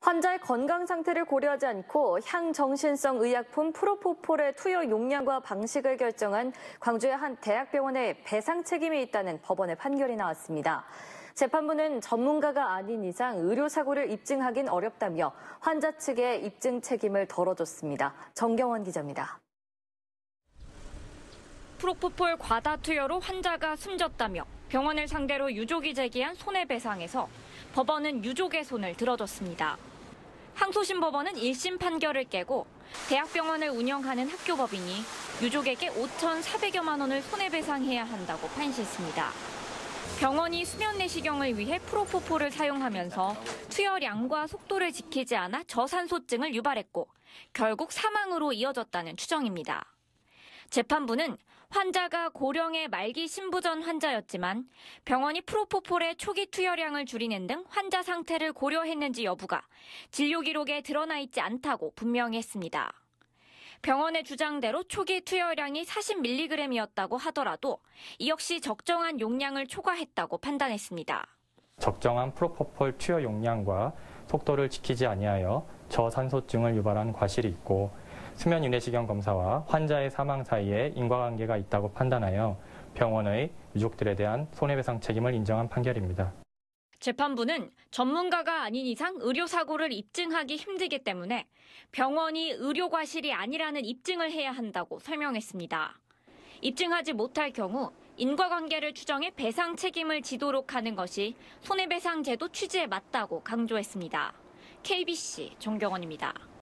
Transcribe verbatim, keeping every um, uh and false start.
환자의 건강 상태를 고려하지 않고 향정신성 의약품 프로포폴의 투여 용량과 방식을 결정한 광주의 한 대학병원에 배상 책임이 있다는 법원의 판결이 나왔습니다. 재판부는 전문가가 아닌 이상 의료사고를 입증하긴 어렵다며 환자 측의 입증 책임을 덜어줬습니다. 정경원 기자입니다. 프로포폴 과다 투여로 환자가 숨졌다며 병원을 상대로 유족이 제기한 손해배상에서 법원은 유족의 손을 들어줬습니다. 항소심 법원은 일 심 판결을 깨고 대학병원을 운영하는 학교법인이 유족에게 오천사백여만 원을 손해배상해야 한다고 판시했습니다. 병원이 수면 내시경을 위해 프로포폴을 사용하면서 투여량과 속도를 지키지 않아 저산소증을 유발했고 결국 사망으로 이어졌다는 추정입니다. 재판부는 환자가 고령의 말기 신부전 환자였지만 병원이 프로포폴의 초기 투여량을 줄이는 등 환자 상태를 고려했는지 여부가 진료 기록에 드러나 있지 않다고 분명히 했습니다. 병원의 주장대로 초기 투여량이 사십 밀리그램이었다고 하더라도 이 역시 적정한 용량을 초과했다고 판단했습니다. 적정한 프로포폴 투여 용량과 속도를 지키지 아니하여 저산소증을 유발한 과실이 있고 수면 유내시경 검사와 환자의 사망 사이에 인과관계가 있다고 판단하여 병원의 유족들에 대한 손해배상 책임을 인정한 판결입니다. 재판부는 전문가가 아닌 이상 의료사고를 입증하기 힘들기 때문에 병원이 의료과실이 아니라는 입증을 해야 한다고 설명했습니다. 입증하지 못할 경우 인과관계를 추정해 배상 책임을 지도록 하는 것이 손해배상 제도 취지에 맞다고 강조했습니다. 케이비씨 정경원입니다.